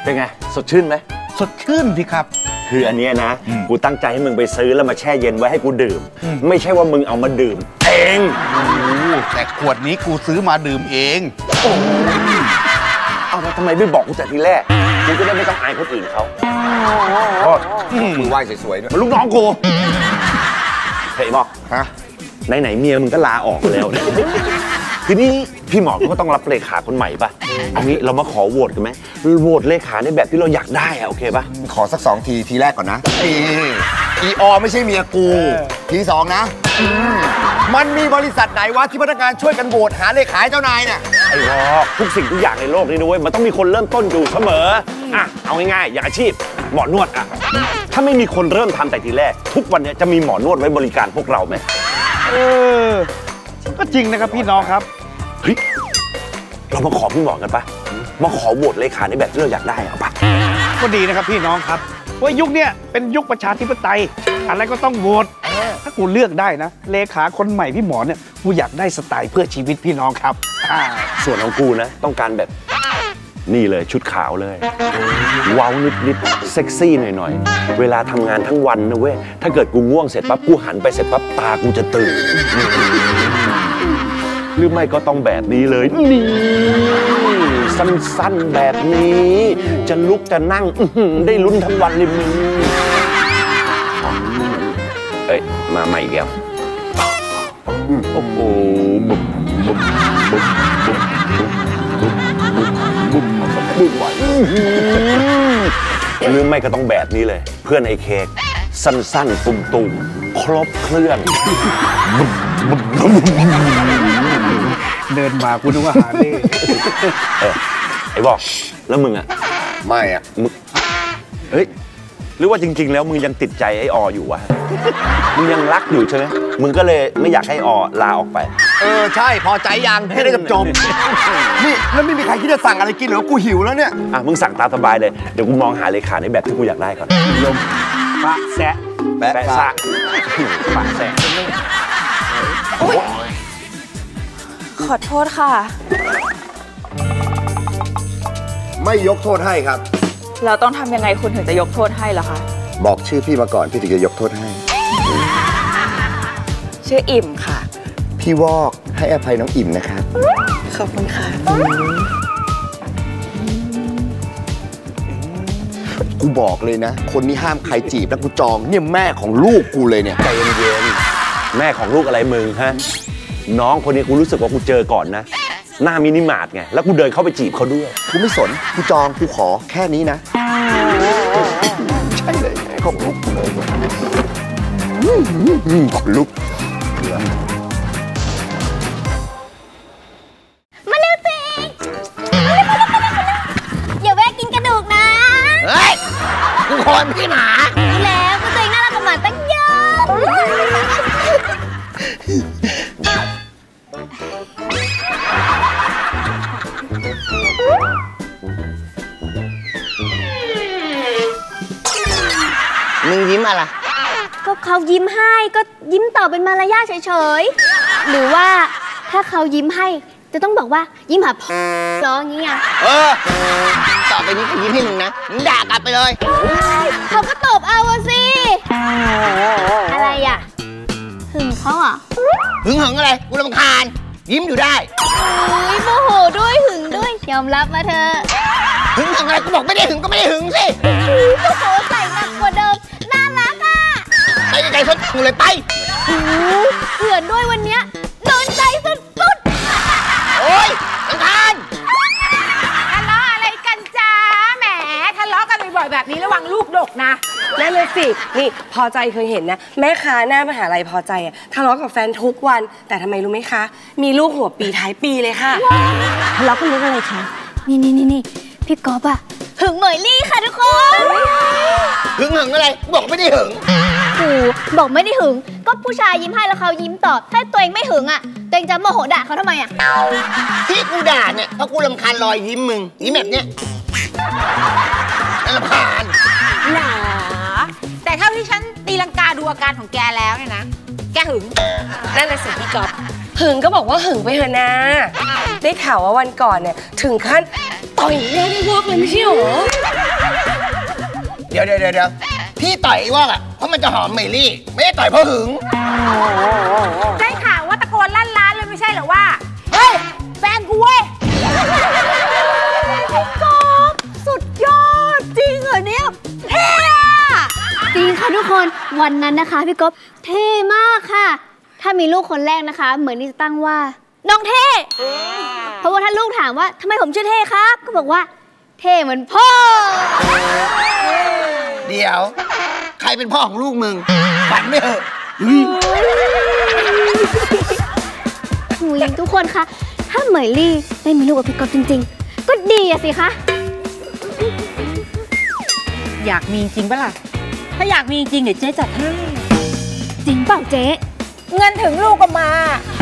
เป็นไงสดชื่นไหมสดชื่นสิครับคืออันนี้นะกูตั้งใจให้มึงไปซื้อแล้วมาแช่เย็นไว้ให้กูดื่มไม่ใช่ว่ามึงเอามาดื่มเองแต่ขวดนี้กูซื้อมาดื่มเองเอาทำไมไม่บอกกูแต่ทีแรกกูจะได้ไม่ต้องอายคนอื่นเขามือไหว้สวยๆด้วยมันลูกน้องกูเฮ้ยบอกฮะไหนเมียมึงก็ลาออกแล้วทีนี้พี่หมอก็ต้องรับเลขาคนใหม่ป่ะเอางี้เรามาขอโหวตกันไหมโหวตเลขาในแบบที่เราอยากได้อะโอเคป่ะขอสัก2 ทีแรกก่อนนะอีอไม่ใช่เมียกูที2นะมันมีบริษัทไหนวะที่พนักงานช่วยกันโหวตหาเลขาเจ้านายเนี่ยไอ้วอกทุกสิ่งทุกอย่างในโลกนี้ด้วยมันต้องมีคนเริ่มต้นอยู่เสมออ่ะเอาง่ายๆอย่างอาชีพหมอนวดอ่ะถ้าไม่มีคนเริ่มทำแต่ทีแรกทุกวันนี้จะมีหมอนวดไว้บริการพวกเราไหมก็จริงนะครับพี่น้องครับเฮ้ยเรามาขอพี่หมอกันปะมาขอโหวตเลขาในแบบที่เราอยากได้เอาปะก็ดีนะครับพี่น้องครับว่ายุคนี้เป็นยุคประชาธิปไตยอะไรก็ต้องโหวตถ้ากูเลือกได้นะเลขาคนใหม่พี่หมอเนี่ยกูอยากได้สไตล์เพื่อชีวิตพี่น้องครับส่วนของกูนะต้องการแบบนี่เลยชุดขาวเลยว้าวนิดเซ็กซี่หน่อยเวลาทำงานทั้งวันนะเว้ยถ้าเกิดกูง่วงเสร็จปั๊บกูหันไปเสร็จปั๊บตากูจะตื่นหรือไม่ก็ต้องแบบนี้เลยนี่สั้นๆแบบนี้จะลุกจะนั่งได้ลุ้นทั้งวันเลยมึงเอ้ยมาใหม่อีกแล้วโอ้โหหรือไม่ก็ต้องแบบนี้เลยเพื่อนไอ้เค้กสั้นๆตุ่มๆครบเครื่องเดินมากูนึกว่าหาเล่ไอ้บอกแล้วมึงอ่ะไม่อ่ะมึงเฮ้ยหรือว่าจริงๆแล้วมึงยังติดใจไอ้ออยู่วะมึงยังรักอยู่ใช่ไหมมึงก็เลยไม่อยากให้อลาออกไปใช่พอใจยังให้ได้จบนี่แล้วไม่มีใครที่จะสั่งอะไรกินเหรอกูหิวแล้วเนี่ยมึงสั่งตามสบายเลยเดี๋ยวกูมองหาเลขาในแบบที่กูอยากได้ก่อนลมปะแซะแปะซะปะแซะขอโทษค่ะไม่ยกโทษให้ครับเราต้องทำยังไงคุณถึงจะยกโทษให้ล่ะคะบอกชื่อพี่มาก่อนพี่ถึงจะยกโทษให้ชื่ออิ่มค่ะพี่วอกให้อภัยน้องอิ่มนะครับขอบคุณค่ะกูบอกเลยนะคนนี้ห้ามใครจีบแล้วกูจองเนี่ยแม่ของลูกกูเลยเนี่ยใจเย็นๆแม่ของลูกอะไรมึงฮะน้องคนนี้กูรู้สึกว่ากูเจอก่อนนะหน้ามินิมาร์ทไงแล้วกูเดินเข้าไปจีบเขาด้วยกูไม่สนกูจองกูขอแค่นี้นะใช่เลยของลูกเลยของลูกมาเร็วสิอย่าแวะกินกระดูกนะเฮ้ยกูคนพี่หมาแล้วกูตัวเองน่ารักกว่าหมาตั้งเยอะมึงยิ้มอะไรก็เขายิ้มให้ก็ยิ้มต่อเป็นมารยาทเฉยๆหรือว่าถ้าเขายิ้มให้จะต้องบอกว่ายิ้มหาพ่อร้องอย่างนี้ไงต่อไปนี้ก็ยิ้มให้มึงนะมึงด่ากลับไปเลยเขาก็ตบเอาสิอะไรอ่ะหึงเขาอ่ะหึงอะไรกูรำคาญยิ้มอยู่ได้โมโหด้วยหึงด้วยยอมรับมาเถอะหึงอะไรกูบอกไม่ได้หึงก็ไม่ได้หึงสิโมโหใส่หนักกว่าเดิมน่ารักอ่ะไปไกลๆซะกูเลยไปเผื่อด้วยวันเนี้ยโดนใจสุดๆโอ๊ยรำคาญทะเลาะอะไรกันจ้าแหมทะเลาะกันบ่อยๆแบบนี้ระวังลูกดกนะนั่นเลยสินี่พอใจเคยเห็นนะแม่ค้าหน้ามหาลัยพอใจอะทะเลาะกับแฟนทุกวันแต่ทำไมรู้ไหมคะมีลูกหัวปีท้ายปีเลยค่ะทะเลาะกันเรื่องอะไรคะนี่พี่ก๊อฟอะหึงเหมยลี่ค่ะทุกคนหึงอะไรบอกไม่ได้หึงบอกไม่ได้หึงก็ผู้ชายยิ้มให้แล้วเขายิ้มตอบถ้าตัวเองไม่หึงอะตัวเองจะโมโหด่าเขาทำไมอะที่กูด่าเนี่ยเพราะกูรำคาญรอยยิ้มมึงยิ้มแบบเนี้ยรำคาญหนาแต่เท่าที่ฉันตีลังกาดูอาการของแกแล้วเนี่ยนะแกหึงนั่นเลยสิพี่ก๊อฟหึงก็บอกว่าหึงไปเถอะนะได้ข่าวว่าวันก่อนเนี่ยถึงขั้นต่อยแม่ได้วอกเลยไม่ใช่หรอดี๋ยวพี่ต่อยไอ้ว่องอ่ะเพราะมันจะหอมเมลี่ไม่ได้ต่อยเพราะหึงได้ข่าวว่าตะโกนลั่นร้านเลยไม่ใช่เหรอว่า เฮ้ย แฟนกูเว้ยสุดยอดจริงเหรอเนี่ยเท่จริงค่ะทุกคนวันนั้นนะคะพี่ก๊อฟเท่มากค่ะ ถ้ามีลูกคนแรกนะคะ เหมือนนี่จะตั้งว่าน้องเท่เพราะว่าถ้าลูกถามว่าทำไมผมชื่อเท่ครับก็บอกว่าเท่เหมือนพ่อเดี๋ยวใครเป็นพ่อของลูกมึงฝันไม่เหอะหุยทุกคนคะถ้าเหมยลี่ได้มีลูกกับพี่ก๊อฟจริงๆ ก็ดีอะสิคะอยากมีจริงปะล่ะ ถ้าอยากมีจริงเดี๋ยวเจ๊จัดให้จริงเปล่าเจ๊เงินถึงลูกก็มา ห